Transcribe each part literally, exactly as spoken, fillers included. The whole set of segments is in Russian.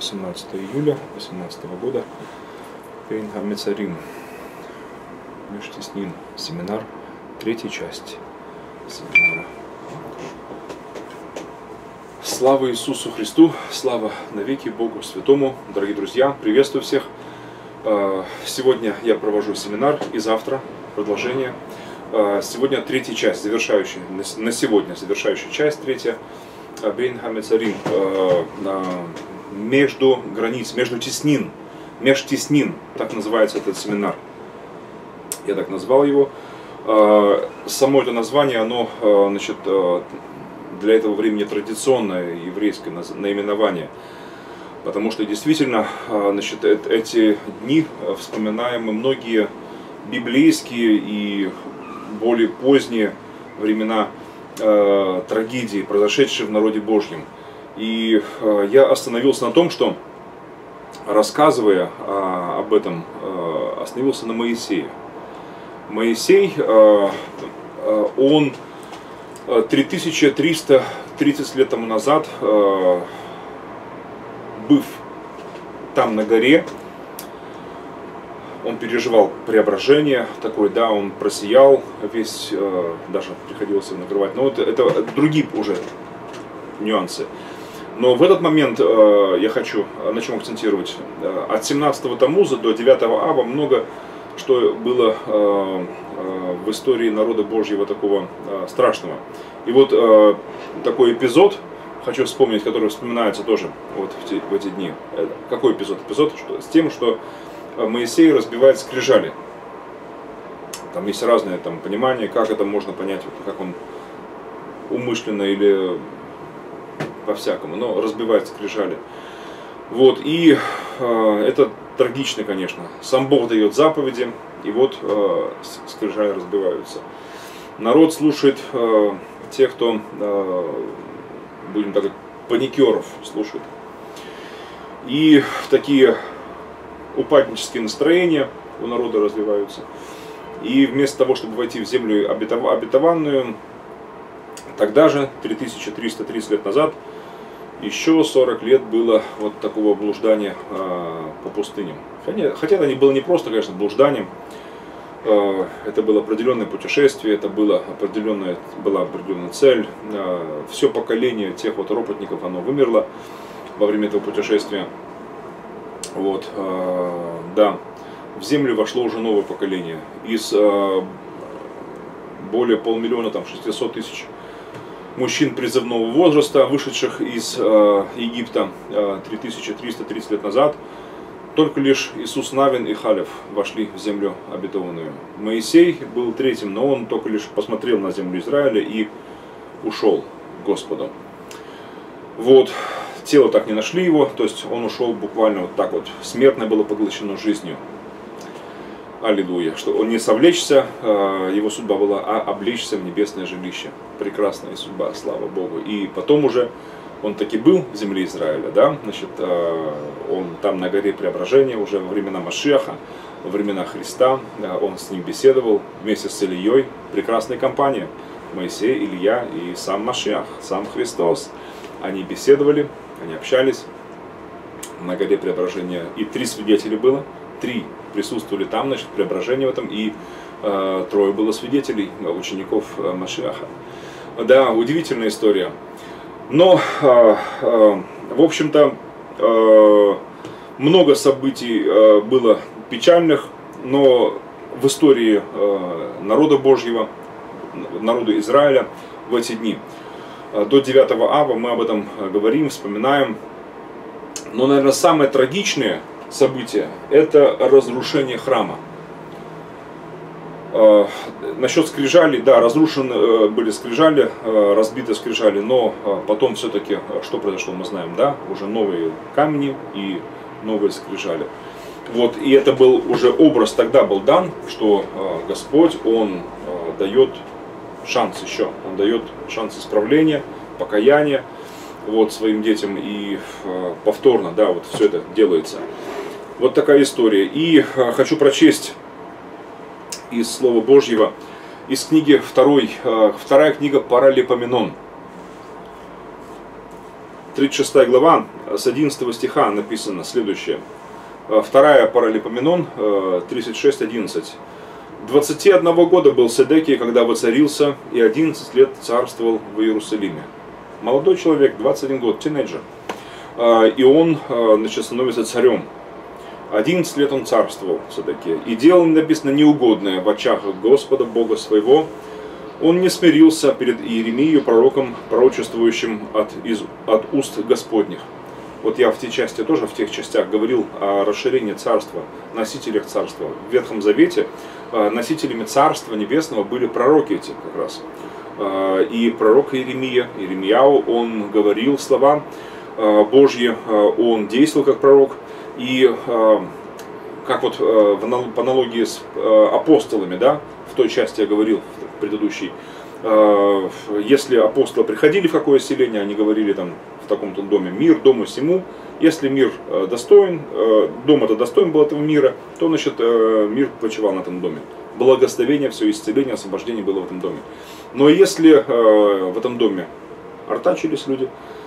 восемнадцатое июля две тысячи восемнадцатого года. Бейн ха-Мецарим. Межтеснин. Семинар. Третья часть семинара. Слава Иисусу Христу, слава навеки Богу Святому. Дорогие друзья, приветствую всех. Сегодня я провожу семинар и завтра продолжение. Сегодня третья часть, завершающая, на сегодня завершающая часть, третья. Бейн ха-Мецарим. Между границ, между теснин, межтеснин, так называется этот семинар. Я так назвал его. Само это название, оно, значит, для этого времени традиционное еврейское наименование. Потому что действительно, значит, эти дни вспоминаем мы многие библейские и более поздние времена э, трагедии, произошедшие в народе Божьем. И э, я остановился на том, что, рассказывая э, об этом, э, остановился на Моисее. Моисей, э, э, он три тысячи триста тридцать лет тому назад, э, быв там на горе, он переживал преображение такое, да, он просиял весь, э, даже приходилось его накрывать. Но это, это другие уже нюансы. Но в этот момент э, я хочу на чем акцентировать. От семнадцатого Тамуза до девятого Ава много что было э, э, в истории народа Божьего такого э, страшного. И вот э, такой эпизод хочу вспомнить, который вспоминается тоже вот в, те, в эти дни. Какой эпизод? Эпизод что, с тем, что Моисей разбивает скрижали. Там есть разное там понимание, как это можно понять, вот, как он умышленно или по-всякому, но разбивает скрижали. Вот, и э, это трагично, конечно. Сам Бог дает заповеди, и вот э, скрижали разбиваются. Народ слушает э, тех, кто, э, будем так говорить, паникеров слушает. И такие упаднические настроения у народа развиваются. И вместо того, чтобы войти в землю обетованную, тогда же, три тысячи триста тридцать лет назад, еще сорок лет было вот такого блуждания э, по пустыням. Хотя, хотя это не было не просто, конечно, блужданием. Э, это было определенное путешествие, это было определенная, была определенная цель. Э, все поколение тех вот ропотников, оно вымерло во время этого путешествия. Вот, э, да, в землю вошло уже новое поколение. Из э, более полмиллиона, там, шестисот тысяч мужчин призывного возраста, вышедших из э, Египта э, три тысячи триста тридцать лет назад, только лишь Иисус Навин и Халев вошли в землю обетованную. Моисей был третьим, но он только лишь посмотрел на землю Израиля и ушел к Господу. Вот. Тело так не нашли его, то есть он ушел буквально вот так вот. Смертное было поглощено жизнью. Аллилуйя. Что он не совлечься, его судьба была, а облечься в небесное жилище. Прекрасная судьба, слава Богу. И потом уже он таки был в земле Израиля, да, значит, он там на горе Преображения уже во времена Машиаха, во времена Христа, он с ним беседовал вместе с Ильей. Прекрасная компания. Моисей, Илья и сам Машиах, сам Христос. Они беседовали, они общались на горе Преображения. И три свидетеля было. Три присутствовали там, значит, преображение в этом. И э, трое было свидетелей, учеников э, Машиаха. Да, удивительная история. Но, э, э, в общем-то, э, много событий э, было печальных. Но в истории э, народа Божьего, народа Израиля в эти дни, до девятого Ава мы об этом говорим, вспоминаем. Но, наверное, самое трагичное событие – это разрушение храма. Э, насчет скрижалей, да, разрушены были скрижали, э, разбиты скрижали, но э, потом все-таки, что произошло, мы знаем, да, уже новые камни и новые скрижали. Вот, и это был уже образ, тогда был дан, что э, Господь, Он э, дает шанс еще, Он дает шанс исправления, покаяния вот, своим детям, и э, повторно, да, вот все это делается. Вот такая история. И э, хочу прочесть из Слова Божьего, из книги второй, э, вторая книга Паралипоменон. тридцать шестая глава, с одиннадцатого стиха написано следующее. Вторая Паралипоменон, тридцать шесть одиннадцать. двадцати одного года был Седекия, когда воцарился, и одиннадцать лет царствовал в Иерусалиме. Молодой человек, двадцать один год, тинейджер. И он, значит, становится царем. одиннадцать лет он царствовал, Седекия. И делал, написано, неугодное в очах Господа Бога своего. Он не смирился перед Иеремией, пророком, пророчествующим от, из, от уст Господних. Вот я в те части тоже, в тех частях говорил о расширении царства, носителях царства. В Ветхом Завете носителями царства небесного были пророки эти как раз. И пророк Иеремия, Иеремияу, он говорил слова Божьи, он действовал как пророк. И как вот по аналогии с апостолами, да, в той части я говорил, в предыдущей, если апостолы приходили в какое селение, они говорили там в таком-то доме: мир дому сему. Если мир достоин, дом это достоин был этого мира, то, значит, мир почивал на этом доме. Благословение, все исцеление, освобождение было в этом доме. Но если в этом доме артачились люди,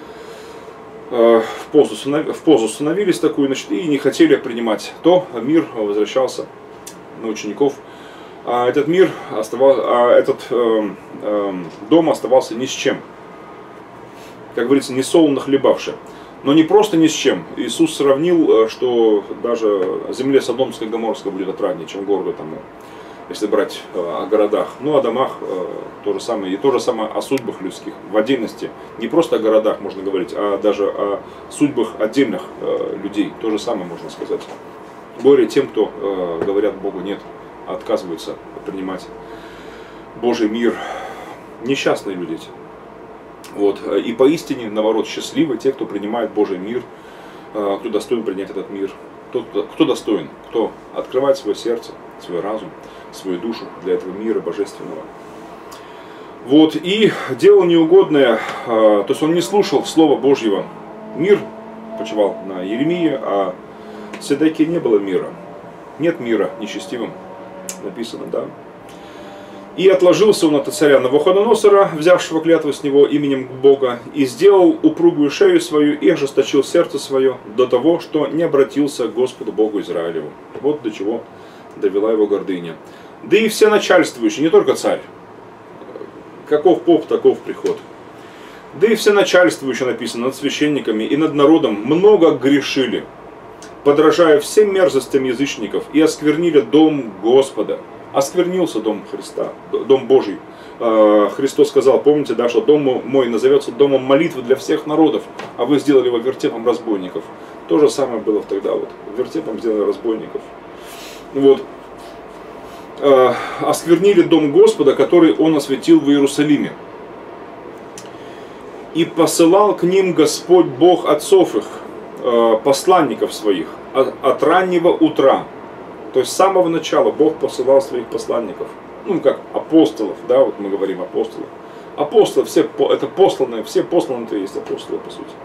в позу, в позу становились такую, значит, и не хотели принимать, то мир возвращался на учеников. А этот мир оставался, а этот э, э, дом оставался ни с чем. Как говорится, не солоно хлебавши. Но не просто ни с чем. Иисус сравнил, что даже земле Содомской и Гоморской будет отраднее, чем городу тому, если брать э, о городах. Ну, о домах э, то же самое. И то же самое о судьбах людских. В отдельности. Не просто о городах можно говорить, а даже о судьбах отдельных э, людей. То же самое можно сказать. Горе тем, кто э, говорят Богу нет, отказываются принимать Божий мир. Несчастные люди эти. Вот. И поистине, наоборот, счастливы те, кто принимает Божий мир, кто достоин принять этот мир. Тот, кто достоин, кто открывает свое сердце, свой разум, свою душу для этого мира божественного. Вот. И делал неугодное, то есть он не слушал Слова Божьего. Мир почивал на Иеремии, а в Седекии не было мира. Нет мира нечестивым. Написано, да. И отложился он от царя Навуходоносора, взявшего клятву с него именем Бога, и сделал упругую шею свою, и ожесточил сердце свое до того, что не обратился к Господу Богу Израилеву. Вот до чего довела его гордыня. Да и все начальствующие, не только царь. Каков поп, таков приход. Да и все начальствующие, написано, над священниками и над народом много грешили, подражая всем мерзостям язычников, и осквернили дом Господа. Осквернился дом Христа, дом Божий. Христос сказал, помните, да, что дом мой назовется домом молитвы для всех народов, а вы сделали его вертепом разбойников. То же самое было тогда, вот, вертепом сделали разбойников. Вот. Осквернили дом Господа, который Он осветил в Иерусалиме. И посылал к ним Господь Бог отцов их, посланников своих, от раннего утра. То есть с самого начала Бог посылал своих посланников. Ну, как апостолов, да, вот мы говорим апостолов. Апостолы, все, это посланные, все посланные есть апостолы, по сути.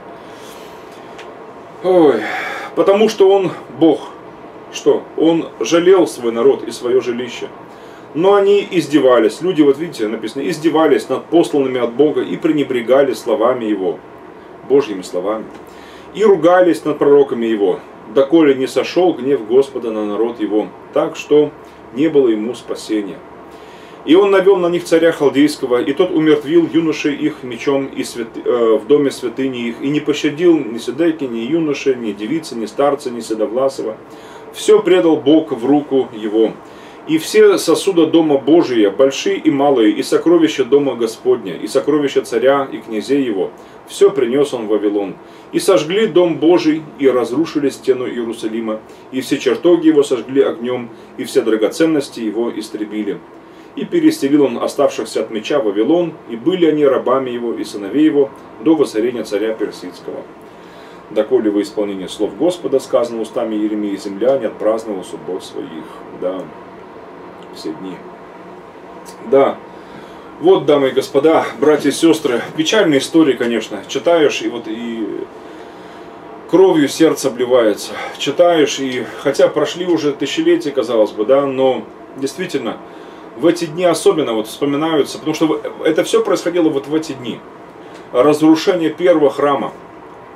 Ой, потому что Он Бог. Что? Он жалел свой народ и свое жилище. Но они издевались. Люди, вот видите, написано, издевались над посланными от Бога и пренебрегали словами Его, Божьими словами. И ругались над пророками Его, доколе не сошел гнев Господа на народ Его, так что не было ему спасения. И он навел на них царя Халдейского, и тот умертвил юношей их мечом и свят... э, в доме святыни их, и не пощадил ни Седеки, ни юноши, ни девицы, ни старца, ни седовласого. Все предал Бог в руку его. И все сосуда дома Божия, большие и малые, и сокровища дома Господня, и сокровища царя и князей его, все принес он в Вавилон. И сожгли дом Божий, и разрушили стену Иерусалима, и все чертоги его сожгли огнем, и все драгоценности его истребили. И переселил он оставшихся от меча в Вавилон, и были они рабами его и сыновей его до воцарения царя Персидского. Доколе во исполнение слов Господа, сказано устами Иеремии, земля не отпраздновала суббот своих. Да, все дни. Да, вот, дамы и господа, братья и сестры, печальная история, конечно. Читаешь, и вот и кровью сердце обливается. Читаешь, и хотя прошли уже тысячелетия, казалось бы, да, но действительно, в эти дни особенно вот вспоминаются, потому что это все происходило вот в эти дни. Разрушение первого храма.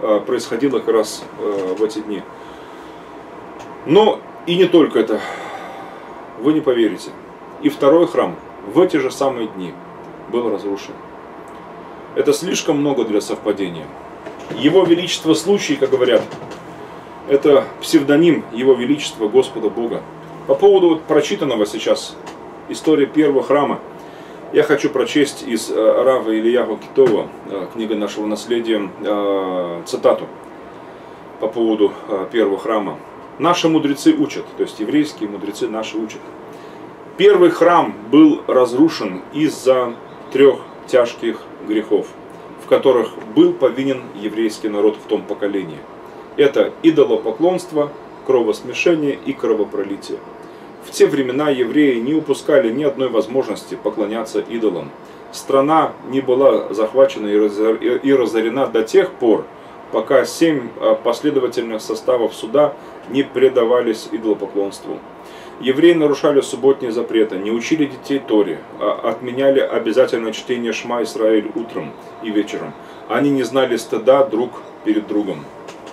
происходило как раз в эти дни. Но и не только это. Вы не поверите. И второй храм в эти же самые дни был разрушен. Это слишком много для совпадения. Его Величество случай, как говорят, это псевдоним Его Величества Господа Бога. По поводу вот прочитанного сейчас истории первого храма, я хочу прочесть из Рава Ильяху Китова, книга нашего наследия, цитату по поводу первого храма. Наши мудрецы учат, то есть еврейские мудрецы наши учат. Первый храм был разрушен из-за трех тяжких грехов, в которых был повинен еврейский народ в том поколении. Это идолопоклонство, кровосмешение и кровопролитие. В те времена евреи не упускали ни одной возможности поклоняться идолам. Страна не была захвачена и разорена до тех пор, пока семь последовательных составов суда не предавались идолопоклонству. Евреи нарушали субботние запреты, не учили детей Торе, а отменяли обязательное чтение Шма Исраэль утром и вечером. Они не знали стыда друг перед другом.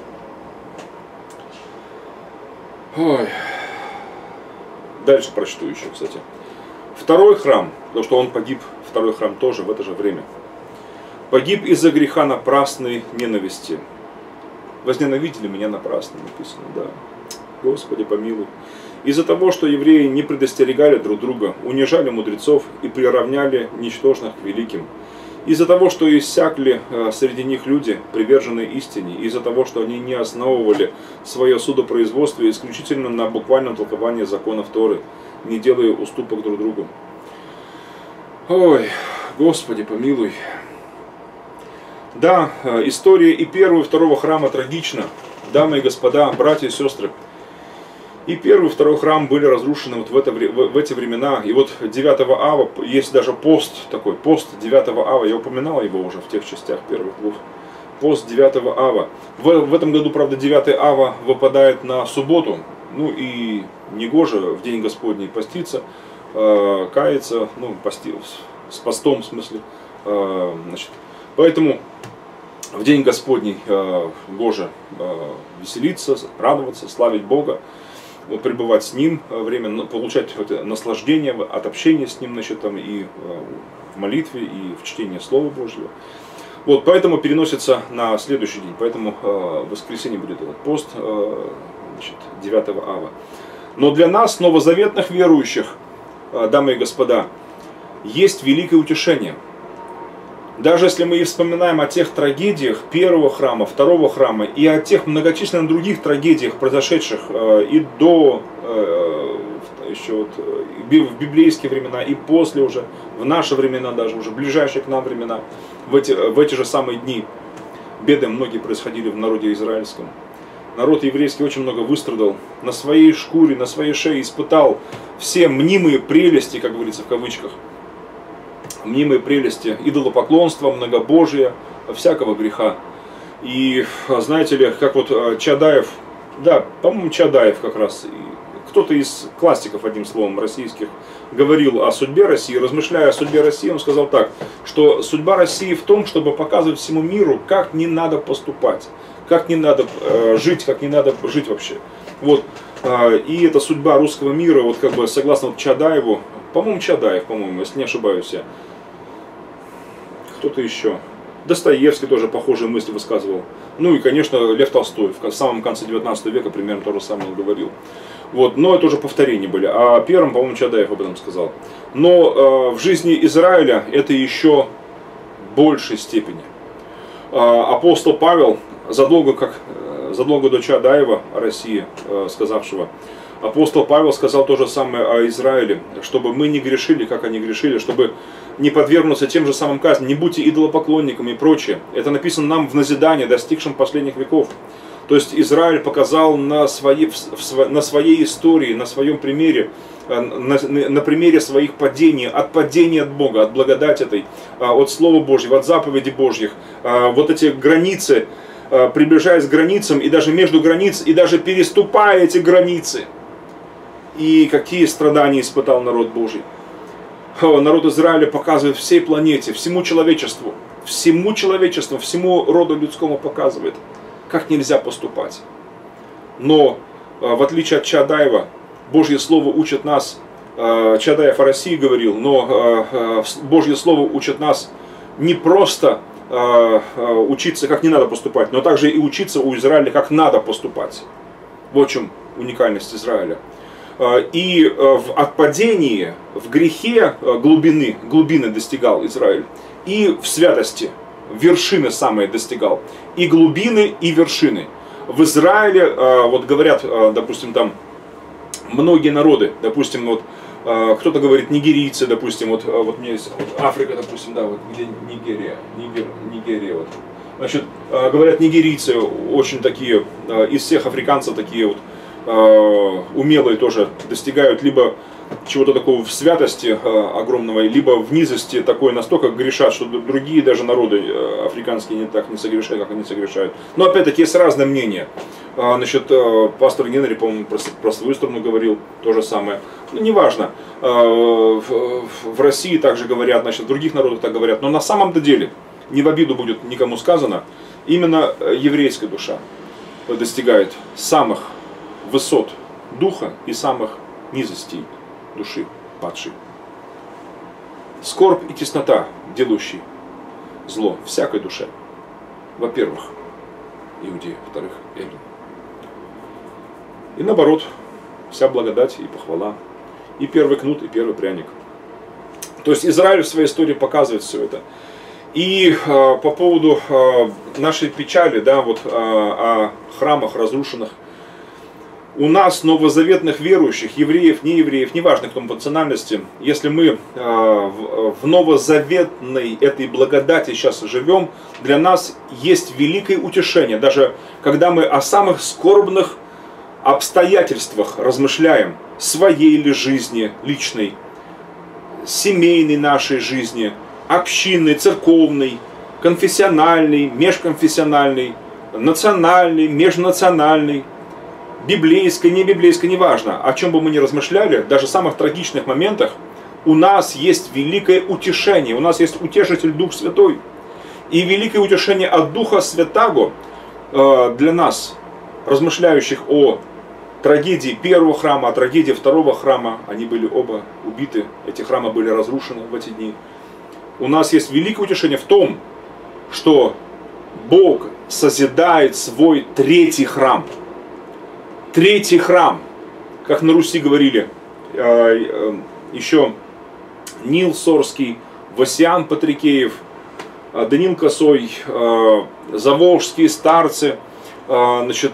Ой. Дальше прочту еще, кстати. Второй храм, потому что он погиб, второй храм тоже в это же время, погиб из-за греха напрасной ненависти. Возненавидели меня напрасно, написано, да. Господи, помилуй. Из-за того, что евреи не предостерегали друг друга, унижали мудрецов и приравняли ничтожных к великим. Из-за того, что иссякли среди них люди, приверженные истине. Из-за того, что они не основывали свое судопроизводство исключительно на буквальном толковании законов Торы, не делая уступок друг другу. Ой, Господи, помилуй. Да, история и первого, и второго храма трагична. Дамы и господа, братья и сестры. И первый, и второй храм были разрушены вот в, это, в эти времена. И вот девятого ава, есть даже пост такой, пост девятого ава, я упоминал его уже в тех частях первых двух. Пост девятого ава. В, в этом году, правда, девятый ава выпадает на субботу. Ну и негоже в день Господний поститься, э, каяться, ну, пости, с постом в смысле. Э, значит, поэтому в день Господний э, гоже э, веселиться, радоваться, славить Бога, пребывать с Ним, время получать наслаждение от общения с Ним, значит, там, и в молитве, и в чтении Слова Божьего. Вот, поэтому переносится на следующий день, поэтому э, в воскресенье будет этот пост э, значит, девятого ава. Но для нас, новозаветных верующих, э, дамы и господа, есть великое утешение. Даже если мы и вспоминаем о тех трагедиях первого храма, второго храма и о тех многочисленных других трагедиях, произошедших э, и до, э, еще вот, в библейские времена, и после уже, в наши времена даже, уже ближайшие к нам времена, в эти, в эти же самые дни, беды многие происходили в народе израильском. Народ еврейский очень много выстрадал, на своей шкуре, на своей шее испытал все мнимые прелести, как говорится в кавычках, мнимые прелести идолопоклонства, многобожия, всякого греха. И знаете ли, как вот Чадаев, да, по-моему, Чадаев как раз, кто-то из классиков, одним словом, российских, говорил о судьбе России, размышляя о судьбе России, он сказал так, что судьба России в том, чтобы показывать всему миру, как не надо поступать, как не надо э, жить, как не надо жить вообще. Вот. Э, и это судьба русского мира, вот как бы согласно вот Чадаеву, по-моему, Чадаев, по-моему, если не ошибаюсь я. Кто-то еще. Достоевский тоже похожие мысли высказывал. Ну и, конечно, Лев Толстой в самом конце девятнадцатого века примерно то же самое он говорил. Вот, но это уже повторения были. А первым, по-моему, Чадаев об этом сказал. Но э, в жизни Израиля это еще в большей степени. Э, апостол Павел, задолго, как, э, задолго до Чадаева о России, э, сказавшего, апостол Павел сказал то же самое о Израиле, чтобы мы не грешили, как они грешили, чтобы не подвергнуться тем же самым казням, не будьте идолопоклонниками и прочее. Это написано нам в назидании, достигшем последних веков. То есть Израиль показал на своей, на своей истории, на своем примере, на, на примере своих падений, от падения от Бога, от благодати этой, от Слова Божьего, от заповедей Божьих, вот эти границы, приближаясь к границам, и даже между границ, и даже переступая эти границы. И какие страдания испытал народ Божий. Народ Израиля показывает всей планете, всему человечеству, всему человечеству, всему роду людскому показывает. как нельзя поступать. Но в отличие от Чаадаева, Божье Слово учит нас, Чаадаев о России говорил, но Божье Слово учит нас не просто учиться, как не надо поступать, но также и учиться у Израиля, как надо поступать. Вот в чем уникальность Израиля. И в отпадении, в грехе глубины, глубины достигал Израиль, и в святости вершины самые достигал, и глубины, и вершины. В Израиле, вот говорят, допустим, там многие народы, допустим, вот кто-то говорит нигерийцы, допустим, вот, вот у меня есть вот Африка, допустим, да, вот где Нигерия, Нигер, Нигерия, вот. Значит, говорят нигерийцы очень такие, из всех африканцев такие вот умелые тоже достигают либо чего-то такого в святости огромного, либо в низости такой настолько грешат, что другие даже народы африканские не так не согрешают, как они согрешают. Но опять-таки есть разное мнение. Значит, пастор Генри, по-моему, про, про свою сторону говорил то же самое. Ну, неважно. В России также говорят, значит, в других народах так говорят. Но на самом-то деле, не в обиду будет никому сказано, именно еврейская душа достигает самых высот духа и самых низостей души падшей. Скорбь и теснота, делающий зло всякой душе. Во-первых, иудеи, во-вторых, эллин. И наоборот, вся благодать и похвала. И первый кнут, и первый пряник. То есть Израиль в своей истории показывает все это. И э, по поводу э, нашей печали, да, вот э, о храмах разрушенных, у нас, новозаветных верующих, евреев, неевреев, неважно кто по национальности, если мы э, в, в новозаветной этой благодати сейчас живем, для нас есть великое утешение. Даже когда мы о самых скорбных обстоятельствах размышляем, своей ли жизни, личной, семейной нашей жизни, общинной, церковной, конфессиональной, межконфессиональной, национальной, межнациональной, библейской, не библейской, неважно, о чем бы мы ни размышляли, даже в самых трагичных моментах, у нас есть великое утешение, у нас есть утешитель Дух Святой. И великое утешение от Духа Святаго э, для нас, размышляющих о трагедии первого храма, о трагедии второго храма, они были оба убиты, эти храмы были разрушены в эти дни. У нас есть великое утешение в том, что Бог созидает свой третий храм. Третий храм, как на Руси говорили, еще Нил Сорский, Васян Патрикеев, Данил Косой, заволжские старцы, значит,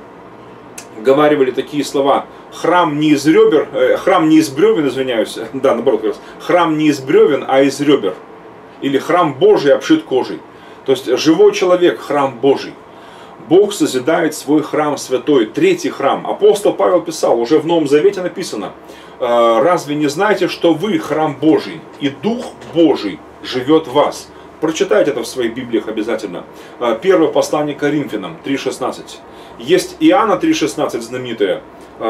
говаривали такие слова: храм не из ребер, храм не из бревен, извиняюсь, да, наоборот, как раз, храм не из бревен, а из ребер. Или храм Божий обшит кожей. То есть живой человек, храм Божий. Бог созидает свой храм святой, третий храм. Апостол Павел писал, уже в Новом Завете написано: разве не знаете, что вы храм Божий, и Дух Божий живет в вас? Прочитайте это в своих Библиях обязательно. Первое послание к Коринфянам три шестнадцать. Есть Иоанна три шестнадцать знаменитое.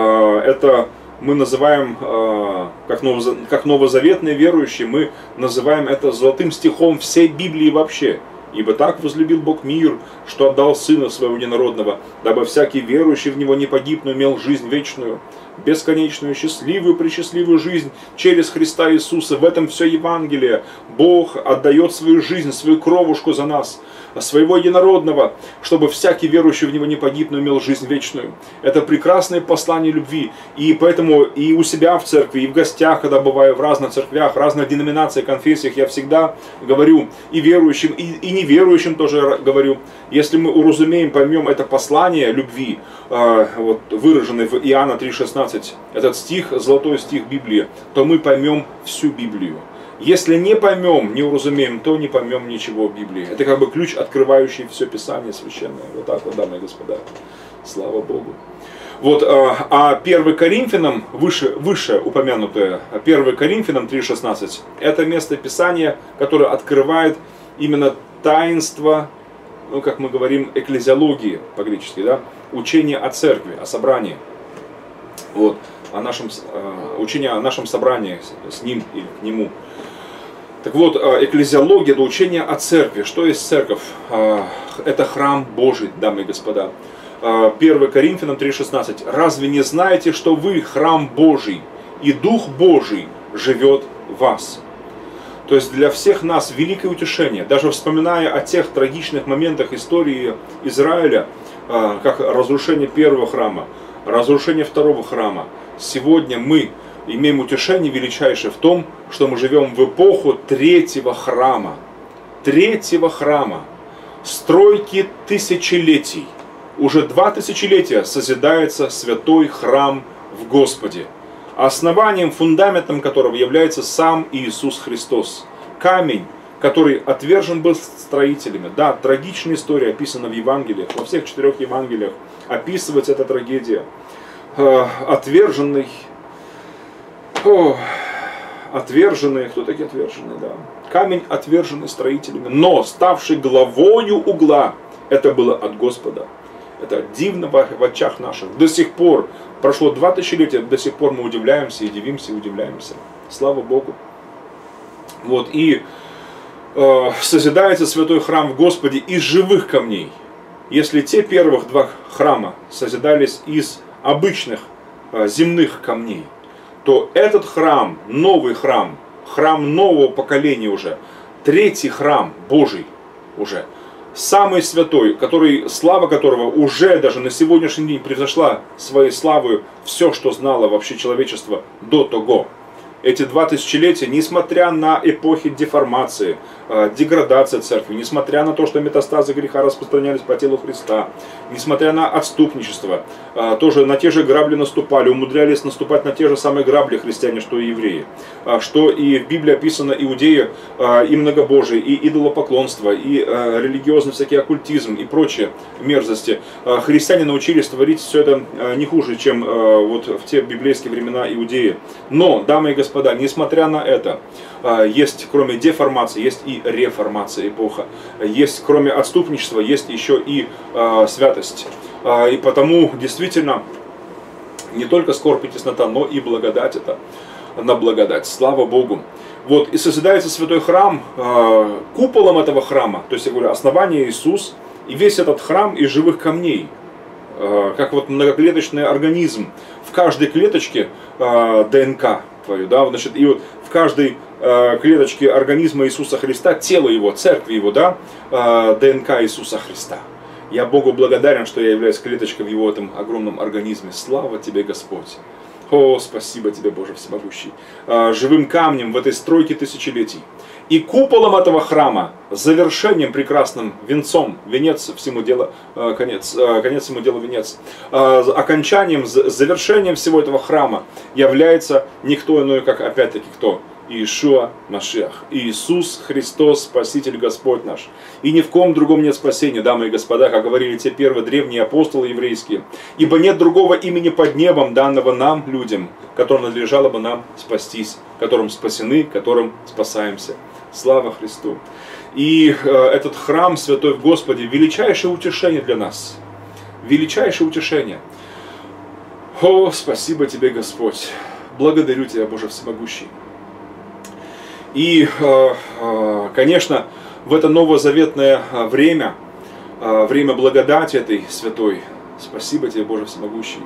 Это мы называем, как новозаветные верующие, мы называем это золотым стихом всей Библии вообще. Ибо так возлюбил Бог мир, что отдал Сына Своего Единородного, дабы всякий верующий в Него не погиб, но имел жизнь вечную, бесконечную, счастливую, пресчастливую жизнь через Христа Иисуса. В этом все Евангелие. Бог отдает свою жизнь, свою кровушку за нас, своего Единородного, чтобы всякий верующий в Него не погиб, но имел жизнь вечную. Это прекрасное послание любви. И поэтому и у себя в церкви, и в гостях, когда бываю в разных церквях, разных деноминациях, конфессиях, я всегда говорю и верующим, и, и неверующим тоже говорю, если мы уразумеем, поймем это послание любви, э, вот, выраженное в Иоанна три шестнадцать, этот стих, золотой стих Библии, то мы поймем всю Библию. Если не поймем, не уразумеем, то не поймем ничего в Библии. Это как бы ключ, открывающий все Писание священное. Вот так вот, дамы и господа. Слава Богу. Вот, а первое Коринфянам, выше, выше упомянутое, первое Коринфянам три шестнадцать, это место Писания, которое открывает именно таинство, ну, как мы говорим, экклезиологии по-гречески, да, учение о церкви, о собрании. Вот, о нашем, учение о нашем собрании с ним или к нему. Так вот, экклезиология, это учение о церкви. Что есть церковь? Это храм Божий, дамы и господа. первое Коринфянам три шестнадцать. «Разве не знаете, что вы храм Божий, и Дух Божий живет в вас?» То есть для всех нас великое утешение, даже вспоминая о тех трагичных моментах истории Израиля, как разрушение первого храма, разрушение второго храма. Сегодня мы имеем утешение величайшее в том, что мы живем в эпоху третьего храма. Третьего храма. Стройки тысячелетий. Уже два тысячелетия созидается святой храм в Господе, основанием, фундаментом которого является сам Иисус Христос. Камень, который отвержен был строителями. Да, трагичная история описана в Евангелиях, во всех четырех Евангелиях описывается эта трагедия. Э, отверженный, о, отверженные, кто такие отверженные, да. Камень, отверженный строителями, но ставший главою угла, это было от Господа. Это дивно в очах наших. До сих пор, прошло два тысячелетия, до сих пор мы удивляемся и дивимся, и удивляемся. Слава Богу. Вот, и э, созидается святой храм в Господе из живых камней. Если те первых два храма созидались из обычных э, земных камней, то этот храм, новый храм, храм нового поколения уже, третий храм Божий уже, самый святой, который, слава которого уже даже на сегодняшний день превзошла своей славой все, что знало вообще человечество до того. Эти два тысячелетия, несмотря на эпохи деформации, деградации церкви, несмотря на то, что метастазы греха распространялись по телу Христа, несмотря на отступничество, тоже на те же грабли наступали, умудрялись наступать на те же самые грабли христиане, что и евреи, что и в Библии описано иудеи, и многобожие, и идолопоклонство, и религиозный всякий оккультизм, и прочие мерзости. Христиане научились творить все это не хуже, чем вот в те библейские времена иудеи. Но, дамы и господа, Господа, несмотря на это, есть кроме деформации, есть и реформация эпоха. Есть кроме отступничества, есть еще и святость. И потому действительно не только скорбь и теснота, но и благодать это на благодать. Слава Богу. Вот, и созидается святой храм, куполом этого храма, то есть я говорю, основание Иисус, и весь этот храм из живых камней. Как вот многоклеточный организм. В каждой клеточке ДНК твою, да, значит, и вот в каждой клеточке организма Иисуса Христа, тело Его, церкви Его, да, ДНК Иисуса Христа. Я Богу благодарен, что я являюсь клеточкой в Его этом огромном организме. Слава Тебе, Господь! О, спасибо Тебе, Боже Всемогущий! Живым камнем в этой стройке тысячелетий. И куполом этого храма, завершением прекрасным, венцом, венец всему делу, конец, конец всему делу венец, окончанием, завершением всего этого храма является никто иной, как опять-таки кто? Иешуа Машиах, Иисус Христос, Спаситель Господь наш. И ни в ком другом нет спасения, дамы и господа, как говорили те первые древние апостолы еврейские. Ибо нет другого имени под небом, данного нам, людям, которым надлежало бы нам спастись, которым спасены, которым спасаемся. Слава Христу! И э, этот храм святой в Господе, величайшее утешение для нас. Величайшее утешение. О, спасибо Тебе, Господь! Благодарю Тебя, Боже Всемогущий! И, э, э, конечно, в это новозаветное время, э, время благодати этой святой, спасибо Тебе, Боже Всемогущий!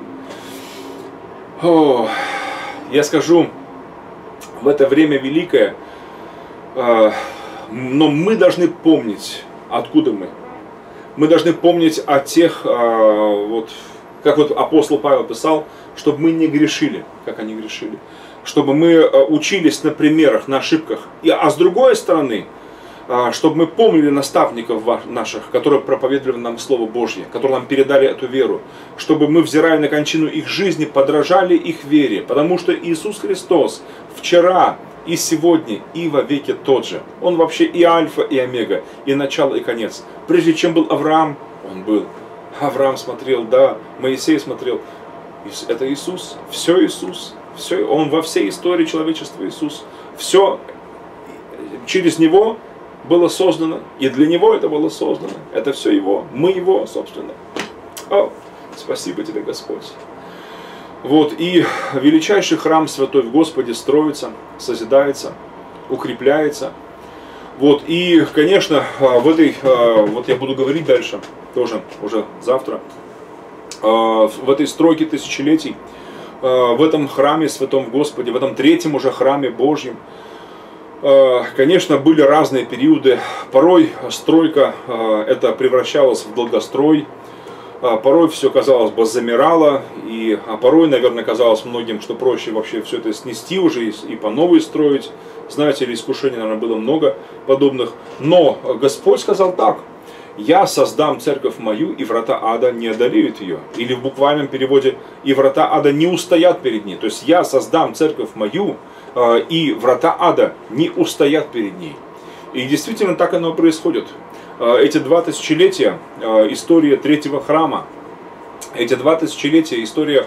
О, я скажу, в это время великое, но мы должны помнить, откуда мы. Мы должны помнить о тех, вот, как вот апостол Павел писал, чтобы мы не грешили, как они грешили. Чтобы мы учились на примерах, на ошибках. И, а с другой стороны, чтобы мы помнили наставников наших, которые проповедовали нам Слово Божье, которые нам передали эту веру. Чтобы мы, взирая на кончину их жизни, подражали их вере. Потому что Иисус Христос вчера и сегодня, и во веки тот же. Он вообще и альфа, и омега, и начало, и конец. Прежде чем был Авраам, он был. Авраам смотрел, да, Моисей смотрел. Это Иисус, все Иисус. Все, он во всей истории человечества Иисус. Все через Него было создано, и для Него это было создано. Это все Его, мы Его, собственно. О, спасибо Тебе, Господь. Вот, и величайший храм святой в Господе строится, созидается, укрепляется. Вот, и, конечно, в этой, вот я буду говорить дальше, тоже уже завтра, в этой стройке тысячелетий, в этом храме святом в Господе, в этом третьем уже храме Божьем, конечно, были разные периоды. Порой стройка это превращалась в долгострой, порой все, казалось бы, замирало, и, а порой, наверное, казалось многим, что проще вообще все это снести уже и, и по новой строить. Знаете, или искушений, наверное, было много подобных. Но Господь сказал так: «Я создам церковь мою, и врата ада не одолеют ее». Или в буквальном переводе: «И врата ада не устоят перед ней». То есть я создам церковь мою, и врата ада не устоят перед ней. И действительно так оно происходит. Эти два тысячелетия история третьего храма, эти два тысячелетия история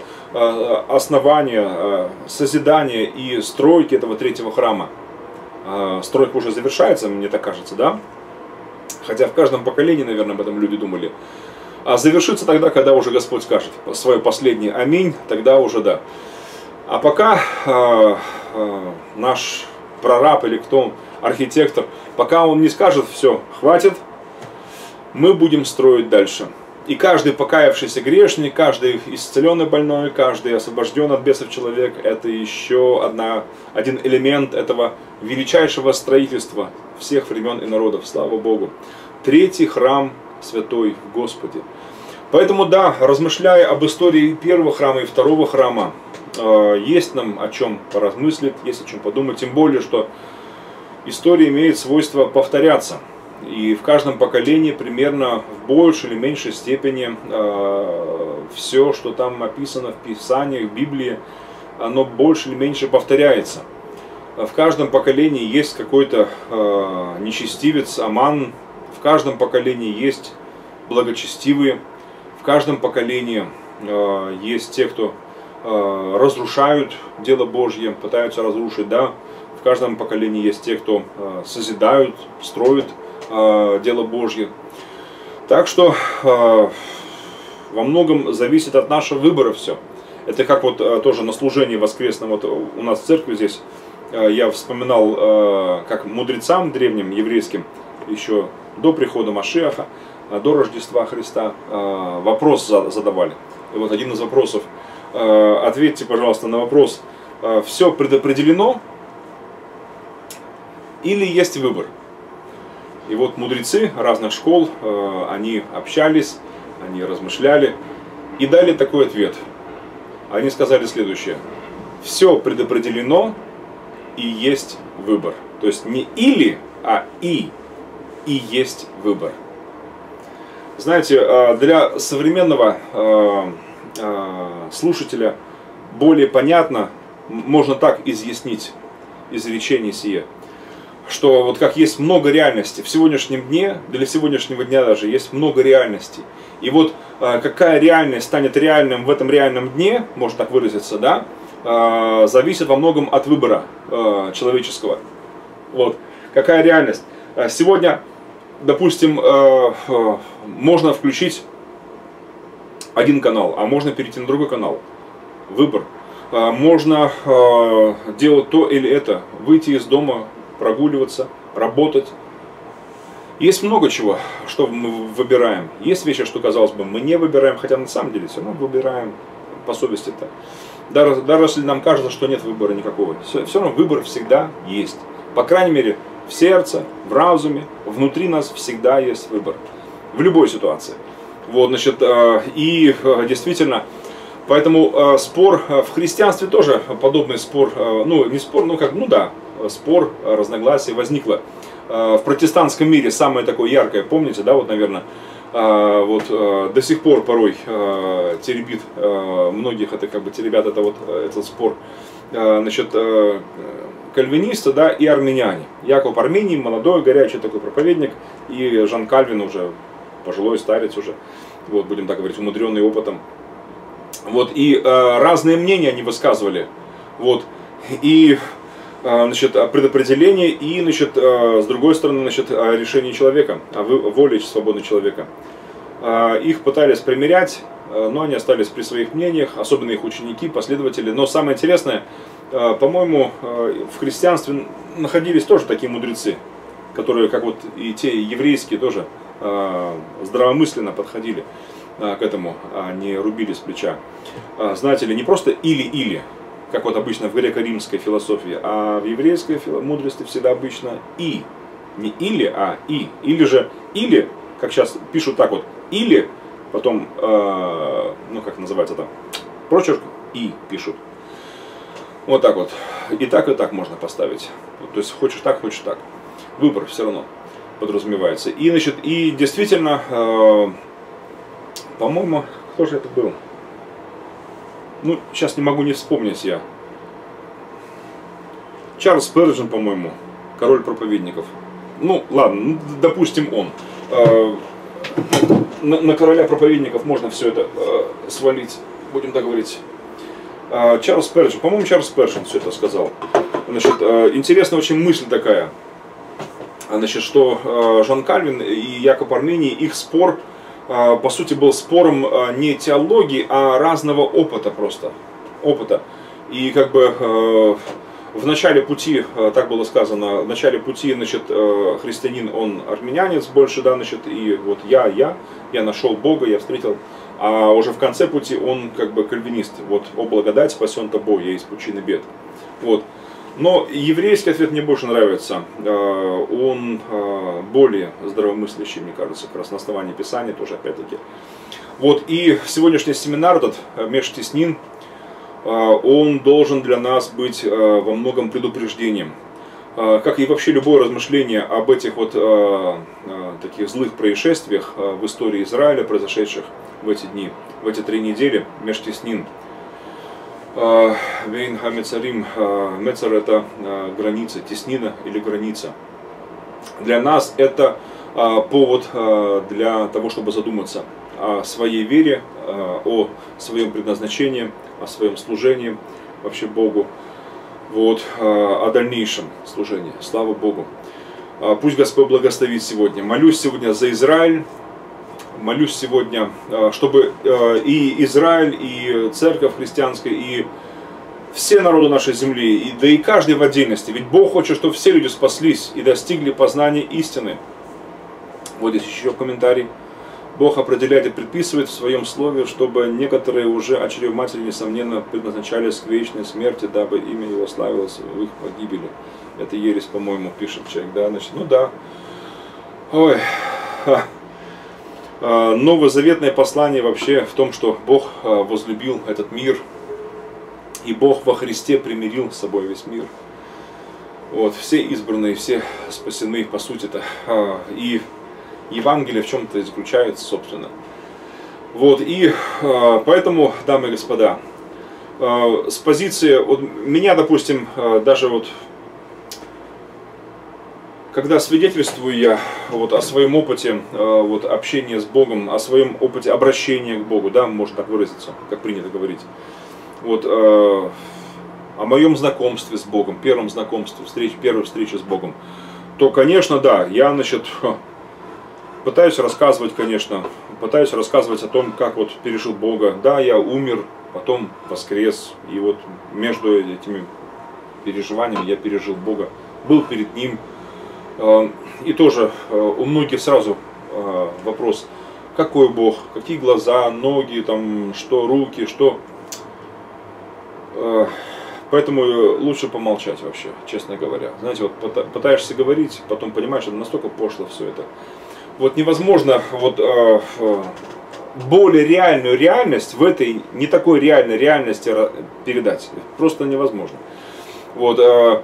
основания, созидания и стройки этого третьего храма. Стройка уже завершается, мне так кажется, да? Хотя в каждом поколении, наверное, об этом люди думали. А завершится тогда, когда уже Господь скажет свое последнее аминь, тогда уже да. А пока э, э, наш прораб или кто, архитектор, пока он не скажет все, хватит, мы будем строить дальше. И каждый покаявшийся грешник, каждый исцеленный больной, каждый освобожден от бесов человек, это еще одна, один элемент этого величайшего строительства всех времен и народов. Слава Богу. Третий храм святой в Господе. Поэтому да, размышляя об истории первого храма и второго храма, есть нам о чем поразмыслить, есть о чем подумать. Тем более, что история имеет свойство повторяться. И в каждом поколении примерно в большей или меньшей степени э, все, что там описано в Писании, в Библии, оно больше или меньше повторяется. В каждом поколении есть какой-то э, нечестивец, Аман. В каждом поколении есть благочестивые. В каждом поколении э, есть те, кто э, разрушают дело Божье, пытаются разрушить. Да? В каждом поколении есть те, кто э, созидают, строят дело Божье. Так что э, во многом зависит от нашего выбора все. Это как вот э, тоже на служении воскресном, вот у нас в церкви здесь, э, я вспоминал, э, как мудрецам древним еврейским, еще до прихода Машиаха, э, до Рождества Христа, э, вопрос задавали. И вот один из вопросов: э, ответьте, пожалуйста, на вопрос: э, все предопределено или есть выбор? И вот мудрецы разных школ, э, они общались, они размышляли и дали такой ответ. Они сказали следующее: все предопределено и есть выбор. То есть не или, а и, и есть выбор. Знаете, э, для современного э, э, слушателя более понятно, можно так изъяснить изречение сие, что вот как есть много реальностей в сегодняшнем дне, для сегодняшнего дня даже есть много реальностей. И вот э, какая реальность станет реальным в этом реальном дне, можно так выразиться, да, э, зависит во многом от выбора э, человеческого. Вот. Какая реальность? Сегодня, допустим, э, э, можно включить один канал, а можно перейти на другой канал. Выбор. Э, можно э, делать то или это, выйти из дома, прогуливаться, работать. Есть много чего, что мы выбираем. Есть вещи, что, казалось бы, мы не выбираем, хотя на самом деле все равно выбираем по совести-то. Даже, даже если нам кажется, что нет выбора никакого, все, все равно выбор всегда есть. По крайней мере, в сердце, в разуме, внутри нас всегда есть выбор. В любой ситуации. Вот, значит, и действительно, поэтому спор в христианстве тоже подобный спор, ну не спор, ну как, ну да, спор, разногласие возникло. В протестантском мире самое такое яркое, помните, да, вот, наверное, вот до сих пор порой теребит многих, это как бы теребят это вот этот спор, значит, кальвинисты, да, и армяне. Яков Армений, молодой, горячий такой проповедник, и Жан Кальвин уже пожилой старец уже, вот, будем так говорить, умудренный опытом. Вот, и разные мнения они высказывали, вот, и значит, предопределение и, значит, с другой стороны, значит, решение человека, воля свободного человека. Их пытались примирять, но они остались при своих мнениях, особенно их ученики, последователи. Но самое интересное, по-моему, в христианстве находились тоже такие мудрецы, которые, как вот и те еврейские, тоже э, здравомысленно подходили э, к этому, а не рубили с плеча. Э, знаете ли, не просто или-или, как вот обычно в греко-римской философии, а в еврейской мудрости всегда обычно и. Не или, а и. Или же или, как сейчас пишут так вот, или, потом, э, ну как называется там, прочерк и пишут. Вот так вот. И так, и так можно поставить. То есть хочешь так, хочешь так. Выбор все равно подразумевается. И, значит, и действительно, э, по-моему, кто же это был? Ну, сейчас не могу не вспомнить я. Чарльз Спержен, по-моему, король проповедников. Ну, ладно, ну, допустим, он. Э, на, на короля проповедников можно все это э, свалить, будем так говорить. Э, Чарльз Спержен, по-моему, Чарльз Спержен все это сказал. Значит, э, интересная очень мысль такая. Значит, что э, Жан Кальвин и Якоб Армений, их спор, э, по сути, был спором э, не теологии, а разного опыта просто. Опыта. И как бы э, в начале пути, э, так было сказано, в начале пути, значит, э, христианин, он армянянец больше, да, значит, и вот я, я, я нашел Бога, я встретил. А уже в конце пути он как бы кальвинист. Вот, о благодать спасен тобой, я из пучины бед. Вот. Но еврейский ответ мне больше нравится. Он более здравомыслящий, мне кажется, как раз на основании Писания тоже, опять-таки. Вот, и сегодняшний семинар, этот Меш Теснин, он должен для нас быть во многом предупреждением. Как и вообще любое размышление об этих вот таких злых происшествиях в истории Израиля, произошедших в эти дни, в эти три недели, Меш Теснин. Вейн Хамецарим, Мецар — это граница, теснина или граница. Для нас это повод для того, чтобы задуматься о своей вере, о своем предназначении, о своем служении вообще Богу, вот, о дальнейшем служении. Слава Богу. Пусть Господь благословит сегодня. Молюсь сегодня за Израиль. Молюсь сегодня, чтобы и Израиль, и церковь христианская, и все народы нашей земли, и, да и каждый в отдельности. Ведь Бог хочет, чтобы все люди спаслись и достигли познания истины. Вот здесь еще комментарий. Бог определяет и предписывает в своем слове, чтобы некоторые уже от чрева матери, несомненно, предназначались к вечной смерти, дабы имя его славилось в их погибели. Это ересь, по-моему, пишет человек, да? Значит, ну да. Ой. Ха. Новозаветное послание вообще в том, что Бог возлюбил этот мир, и Бог во Христе примирил с собой весь мир. Вот, все избранные, все спасены, по сути-то. И Евангелие в чем-то заключается, собственно. Вот, и поэтому, дамы и господа, с позиции, вот меня, допустим, даже вот, когда свидетельствую я вот о своем опыте вот, общения с Богом, о своем опыте обращения к Богу, да, можно так выразиться, как принято говорить, вот, о моем знакомстве с Богом, первом знакомстве, встреч, первой встрече с Богом, то, конечно, да, я, значит, пытаюсь рассказывать, конечно, пытаюсь рассказывать о том, как вот пережил Бога. Да, я умер, потом воскрес, и вот между этими переживаниями я пережил Бога, был перед Ним. И тоже у многих сразу вопрос, какой Бог, какие глаза, ноги, там, что руки, что... Поэтому лучше помолчать вообще, честно говоря. Знаете, вот пытаешься говорить, потом понимаешь, что настолько пошло все это. Вот невозможно вот более реальную реальность в этой не такой реальной реальности передать. Просто невозможно. Вот.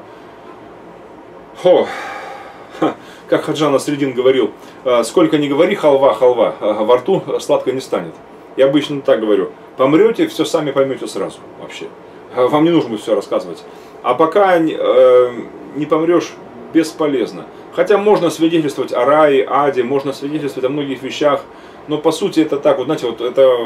Хо. Как Хаджан Насреддин говорил, сколько ни говори, халва, халва, во рту сладко не станет. Я обычно так говорю, помрете, все сами поймете сразу вообще. Вам не нужно будет все рассказывать. А пока не помрешь, бесполезно. Хотя можно свидетельствовать о рае, аде, можно свидетельствовать о многих вещах, но по сути это так, вот знаете, вот это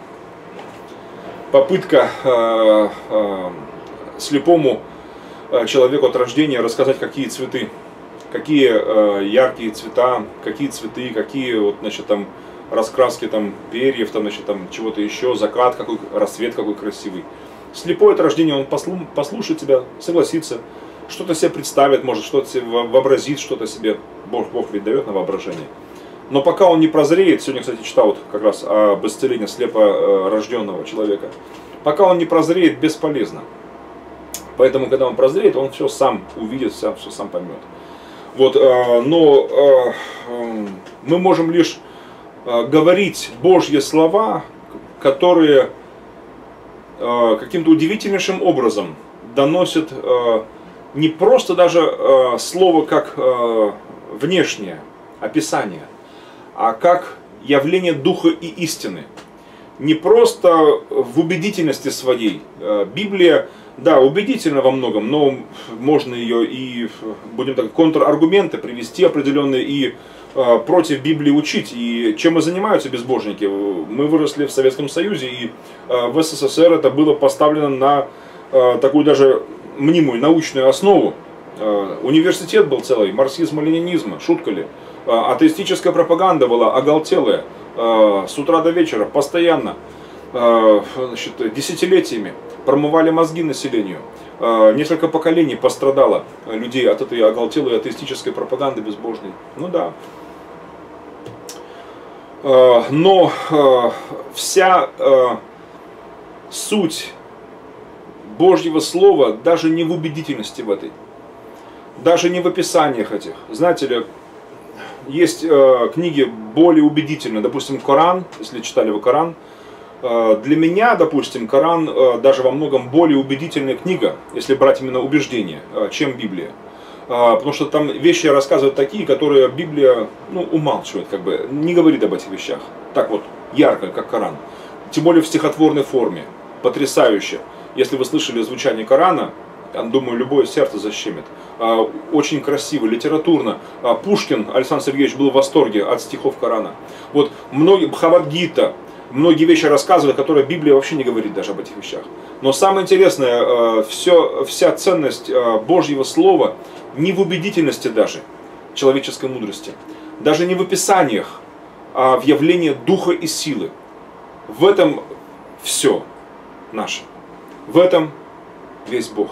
попытка э, э, слепому человеку от рождения рассказать, какие цветы, какие э, яркие цвета, какие цветы, какие вот, значит, там раскраски там перьев, там, значит, там чего-то еще, закат, какой рассвет какой красивый. Слепой от рождения, он послушает тебя, согласится, что-то себе представит, может что-то себе вообразит, что-то себе, Бог, Бог ведь дает на воображение. Но пока он не прозреет, сегодня, кстати, читал вот как раз об исцелении слепорожденного человека, пока он не прозреет, бесполезно. Поэтому, когда он прозреет, он все сам увидит, сам, все сам поймет. Вот, но мы можем лишь говорить Божьи слова, которые каким-то удивительнейшим образом доносят не просто даже слово как внешнее описание, а как явление духа и истины. Не просто в убедительности своей. Библия, да, убедительна во многом, но можно ее и, будем так, контраргументы привести определенные и э, против Библии учить. И чем и занимаются безбожники. Мы выросли в Советском Союзе, и э, в СССР это было поставлено на э, такую даже мнимую научную основу. Э, университет был целый, марксизма-ленинизма, шутка ли. Э, атеистическая пропаганда была оголтелая. С утра до вечера, постоянно, значит, десятилетиями промывали мозги населению. Несколько поколений пострадало людей от этой оголтелой атеистической пропаганды безбожной. Ну да. Но вся суть Божьего Слова даже не в убедительности в этой, даже не в описаниях этих. Знаете ли, есть э, книги более убедительные, допустим, Коран, если читали вы Коран. Э, для меня, допустим, Коран э, даже во многом более убедительная книга, если брать именно убеждения, э, чем Библия. Э, потому что там вещи рассказывают такие, которые Библия, ну, умалчивает, как бы, не говорит об этих вещах. Так вот, ярко, как Коран. Тем более в стихотворной форме. Потрясающе. Если вы слышали звучание Корана, я думаю, любое сердце защемит. Очень красиво, литературно. Пушкин Александр Сергеевич был в восторге от стихов Корана. Вот многие, Бхагавад-гита, многие вещи рассказывают, которые Библия вообще не говорит даже об этих вещах. Но самое интересное, все, вся ценность Божьего Слова не в убедительности даже, человеческой мудрости, даже не в описаниях, а в явлении духа и силы. В этом все наше. В этом весь Бог.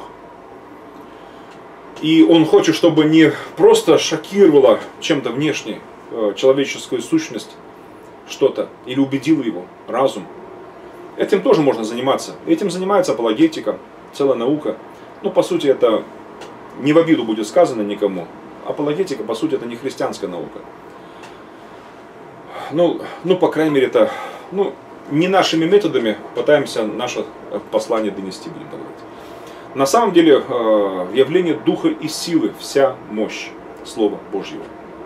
И Он хочет, чтобы не просто шокировало чем-то внешне человеческую сущность что-то, или убедило его разум. Этим тоже можно заниматься. Этим занимается апологетика, целая наука. Ну, по сути, это не в обиду будет сказано никому. Апологетика, по сути, это не христианская наука. Ну, ну по крайней мере, это, ну, не нашими методами пытаемся наше послание донести, будем так говорить. На самом деле, в явлении духа и силы вся мощь Слова Божьего.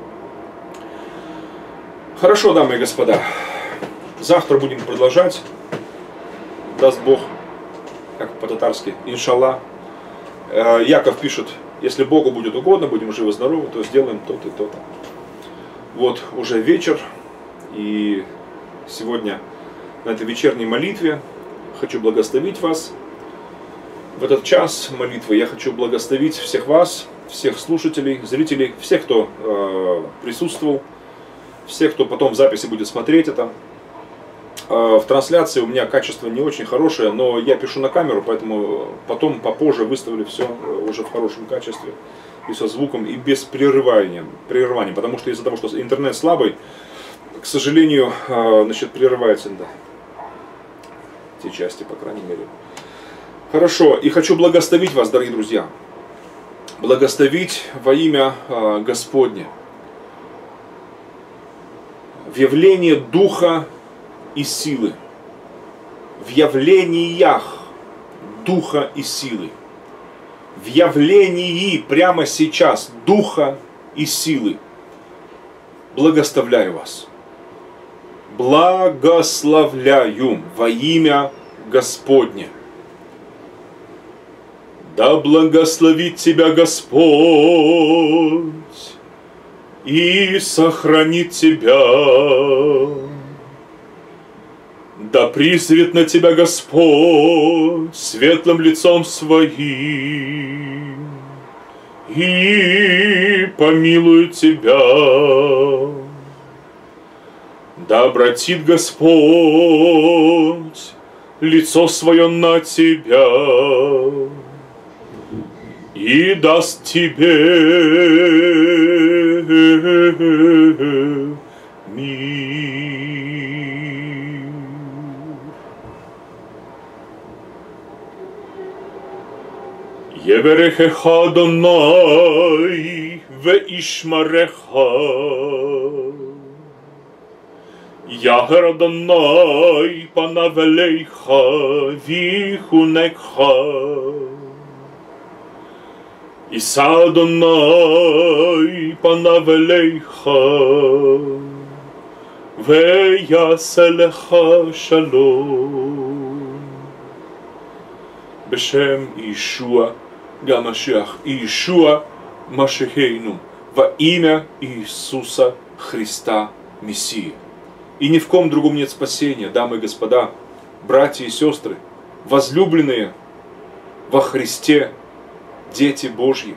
Хорошо, дамы и господа. Завтра будем продолжать. Даст Бог, как по-татарски, иншаллах. Яков пишет, если Богу будет угодно, будем живы-здоровы, то сделаем то-то и то-то. Вот уже вечер. И сегодня на этой вечерней молитве хочу благословить вас. В этот час молитвы я хочу благословить всех вас, всех слушателей, зрителей, всех, кто э, присутствовал, всех, кто потом в записи будет смотреть это. Э, в трансляции у меня качество не очень хорошее, но я пишу на камеру, поэтому потом попозже выставлю все уже в хорошем качестве, и со звуком, и без прерывания, прерывания, потому что из-за того, что интернет слабый, к сожалению, э, значит, прерывается, да, те части, по крайней мере. Хорошо, и хочу благословить вас, дорогие друзья, благословить во имя э, Господне, в явлении духа и силы, в явлениях духа и силы, в явлении прямо сейчас духа и силы. Благословляю вас, благословляю во имя Господне. Да благословит тебя Господь и сохранит тебя. Да призрит на тебя Господь светлым лицом своим и помилует тебя. Да обратит Господь лицо свое на тебя и даст тебе мир. Еверехеха Адонай веишмареха. Яхер Адонай панав элейха вихунекха. Иса Адонай панав элейха веясе леха шалом. Бешем Иешуа Гамашиах, Иешуа Машихейну, во имя Иисуса Христа Мессии. И ни в ком другом нет спасения, дамы и господа, братья и сестры, возлюбленные во Христе, дети Божьи.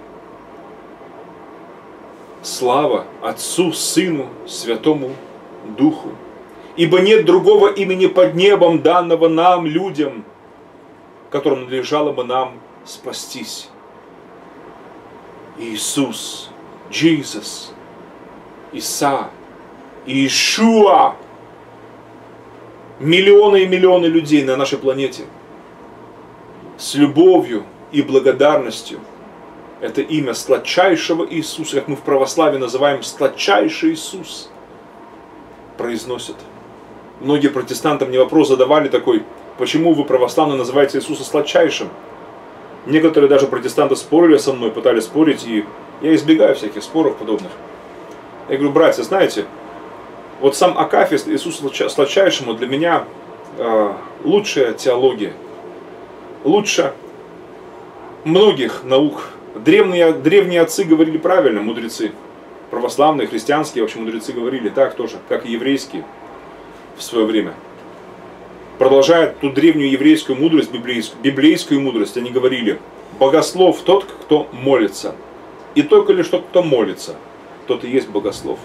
Слава Отцу, Сыну, Святому Духу. Ибо нет другого имени под небом, данного нам, людям, которым надлежало бы нам спастись. Иисус, Иисус, Иса, Иешуа. Миллионы и миллионы людей на нашей планете с любовью и благодарностью это имя сладчайшего Иисуса, как мы в православии называем сладчайший Иисус, произносят. Многие протестантам мне вопрос задавали такой: почему вы, православные, называете Иисуса сладчайшим? Некоторые даже протестанты спорили со мной, пытались спорить, и я избегаю всяких споров подобных. Я говорю: братья, знаете, вот сам акафист Иисуса сладчайшему для меня э, лучшая теология, лучше многих наук. Древние, древние отцы говорили правильно, мудрецы, православные, христианские, вообще мудрецы говорили так тоже, как и еврейские в свое время. Продолжая ту древнюю еврейскую мудрость, библейскую, библейскую мудрость, они говорили: богослов тот, кто молится. И только лишь тот, кто молится, тот и есть богослов.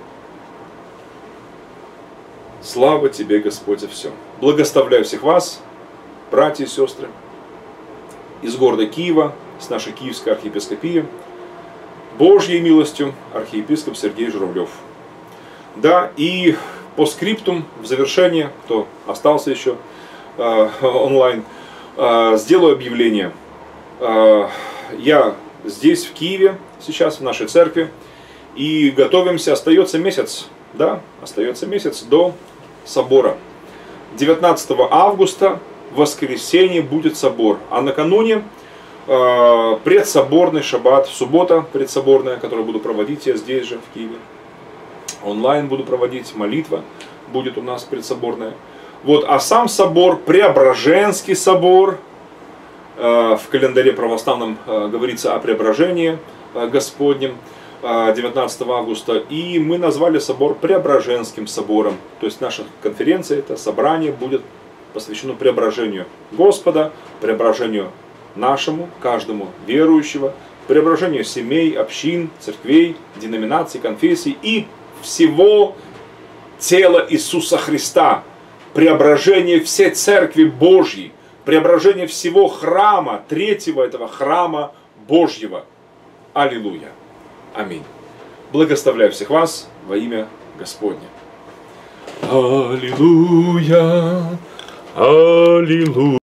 Слава тебе, Господь, за все. Благословляю всех вас, братья и сестры, из города Киева, с нашей Киевской архиепископии, Божьей милостью, архиепископ Сергей Журавлев. Да, и по скриптум, в завершение, кто остался еще э, онлайн, э, сделаю объявление. Э, я здесь, в Киеве, сейчас, в нашей церкви, и готовимся, остается месяц, да, остается месяц до собора. девятнадцатого августа, в воскресенье, будет собор, а накануне э, предсоборный шаббат, суббота предсоборная, которую буду проводить я здесь же, в Киеве. Онлайн буду проводить, молитва будет у нас предсоборная. Вот, а сам собор, Преображенский собор, э, в календаре православном э, говорится о Преображении э, Господнем, э, девятнадцатого августа, и мы назвали собор Преображенским собором. То есть наша конференция, это собрание будет посвящено преображению Господа, преображению нашему, каждому верующего, преображению семей, общин, церквей, деноминаций, конфессий и всего тела Иисуса Христа, преображение всей Церкви Божьей, преображение всего храма, третьего этого храма Божьего. Аллилуйя. Аминь. Благословляю всех вас во имя Господне. Аллилуйя. Аллилуйя.